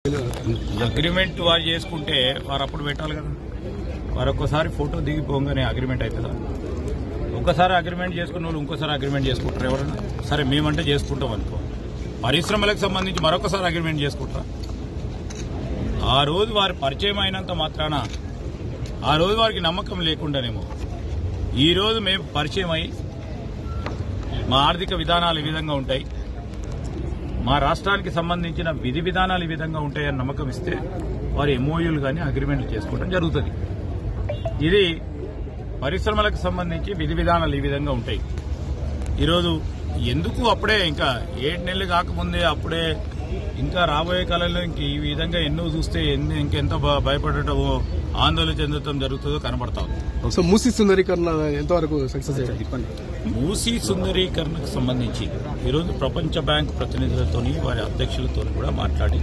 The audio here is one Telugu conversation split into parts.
అగ్రిమెంట్ వారు చేసుకుంటే వారు అప్పుడు పెట్టాలి కదా. వారు ఒక్కసారి ఫోటో దిగిపోగానే అగ్రిమెంట్ అవుతుందా? ఒక్కసారి అగ్రిమెంట్ చేసుకున్న వాళ్ళు ఇంకోసారి అగ్రిమెంట్ చేసుకుంటారు ఎవరన్నా? సరే మేమంటే చేసుకుంటాం అనుకో, పరిశ్రమలకు సంబంధించి మరొకసారి అగ్రిమెంట్ చేసుకుంటారా? ఆ రోజు వారి పరిచయం అయినంత మాత్రాన ఆ రోజు వారికి నమ్మకం లేకుండానేమో ఈ రోజు మేము పరిచయం అయ్యి మా ఆర్థిక విధానాలు ఈ విధంగా ఉంటాయి, మా రాష్ట్రానికి సంబంధించిన విధి విధానాలు ఈ విధంగా ఉంటాయని నమ్మకం ఇస్తే వారు ఎంఓయూలు కానీ అగ్రిమెంట్లు చేసుకోవడం జరుగుతుంది. ఇది పరిశ్రమలకు సంబంధించి విధి విధానాలు ఈ విధంగా ఉంటాయి. ఈరోజు ఎందుకు అప్పుడే ఇంకా 7 నెలలు కాకముందే అప్పుడే ఇంకా రాబోయే కాలంలో ఇంక ఈ విధంగా ఎన్నో చూస్తే ఇంకెంత భయపడటమో ఆందోళన చెందడం జరుగుతుందో కనబడతా ఉంది. మూసీ సుందరీకరణ ఎంతవరకు సక్సెస్ అయ్యింది? మూసీ సుందరీకరణకు సంబంధించి ఈరోజు ప్రపంచ బ్యాంక్ ప్రతినిధులతో వారి అధ్యక్షులతో కూడా మాట్లాడి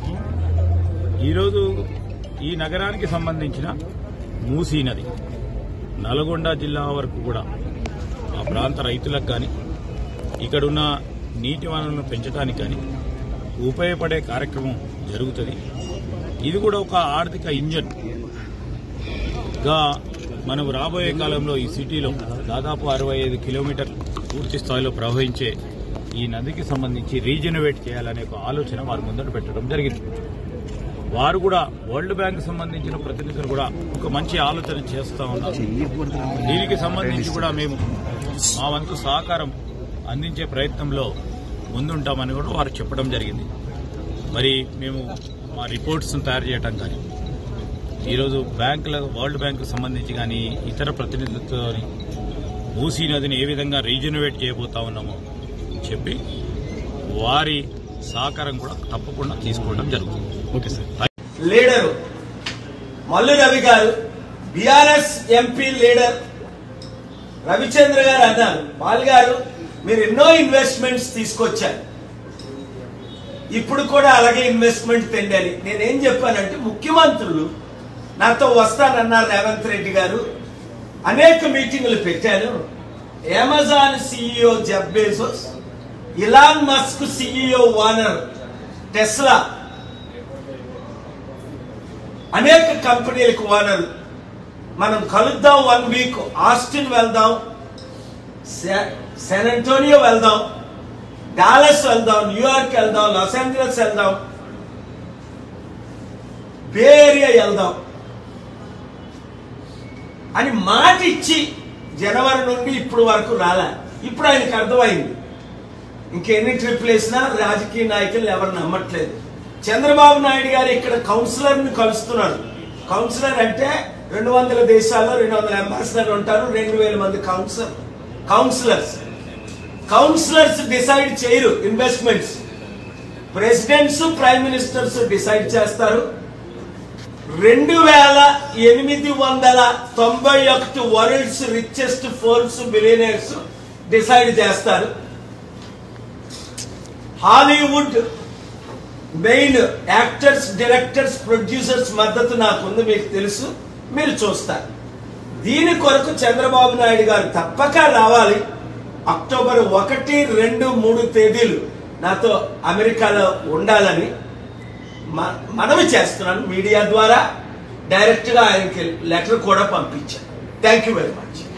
ఈరోజు ఈ నగరానికి సంబంధించిన మూసీ నది నల్గొండ జిల్లా వరకు కూడా ఆ ప్రాంత రైతులకు కానీ ఇక్కడున్న నీటి వనరులను పెంచడానికి కానీ ఉపయోగపడే కార్యక్రమం జరుగుతుంది. ఇది కూడా ఒక ఆర్థిక ఇంజన్ గా మనం రాబోయే కాలంలో ఈ సిటీలో దాదాపు 65 కిలోమీటర్లు పూర్తి స్థాయిలో ప్రవహించే ఈ నదికి సంబంధించి రీజనరేట్ చేయాలనే ఒక ఆలోచన వారు ముందట పెట్టడం జరిగింది. వారు కూడా వరల్డ్ బ్యాంక్ సంబంధించిన ప్రతినిధులు కూడా ఒక మంచి ఆలోచన చేస్తా ఉన్నారు. దీనికి సంబంధించి కూడా మేము మా వంతు సహకారం అందించే ప్రయత్నంలో ముందుంటామని కూడా వారు చెప్పడం జరిగింది. మరి మేము మా రిపోర్ట్స్ తయారు చేయడం కానీ ఈరోజు వరల్డ్ బ్యాంకు సంబంధించి కానీ ఇతర ప్రతినిధులతో మూసీ నదిని ఏ విధంగా రీజనరేట్ చేయబోతా ఉన్నామో చెప్పి వారి సహకారం కూడా తప్పకుండా తీసుకోవడం జరుగుతుంది. Okay sir. Leader Mallu Ravi garu, BRS MP leader Ravichandra గారు అన్నారు, పాల్ గారు మీరు ఎన్నో ఇన్వెస్ట్మెంట్స్ తీసుకొచ్చారు, ఇప్పుడు కూడా అలాగే ఇన్వెస్ట్మెంట్ తెండాలి. నేనేం చెప్పానంటే ముఖ్యమంత్రులు నాతో వస్తానన్నారు రేవంత్ రెడ్డి గారు, అనేక మీటింగులు పెట్టాను. Amazon CEO Jeff Bezos, Elon Musk CEO owner Tesla, అనేక కంపెనీలకు ఓనర్, మనం కలుద్దాం 1 వీక్, ఆస్టిన్ వెళ్దాం, శాన్ అంటోనియో వెళ్దాం, డాలస్ వెళ్దాం, న్యూయార్క్ వెళ్దాం, లాస్ ఏంజలస్ వెళ్దాం, బే ఏరియా వెళ్దాం అని మాట ఇచ్చి జనవరి నుండి ఇప్పుడు వరకు రాలే. ఇప్పుడు ఆయనకు అర్థమైంది ఇంకెన్ని ట్రిప్లు వేసినా రాజకీయ నాయకులు ఎవరు నమ్మట్లేదు. చంద్రబాబు నాయుడు గారు ఇక్కడ కౌన్సిలర్ ని కలుస్తున్నాడు. కౌన్సిలర్ అంటే 200 దేశాల్లో 200 అంబాసిడర్లు ఉంటారు, 2000 మంది కౌన్సిలర్స్ డిసైడ్ చేయరు investments, presidents prime ministers decide చేస్తారు. 2891 world's richest Forbes billionaires decide చేస్తారు. Hollywood main actors, directors, producers మద్దతు నాకుంది, మీకు తెలుసు, మీరు చూస్తారు. దీని కొరకు చంద్రబాబు నాయుడు గారు తప్పక రావాలి. అక్టోబర్ 1, 2, 3 తేదీలు నాతో అమెరికాలో ఉండాలని మనవి చేస్తున్నాను. మీడియా ద్వారా డైరెక్ట్ గా ఆయనకి లెటర్ కూడా పంపించాను. Thank you very much.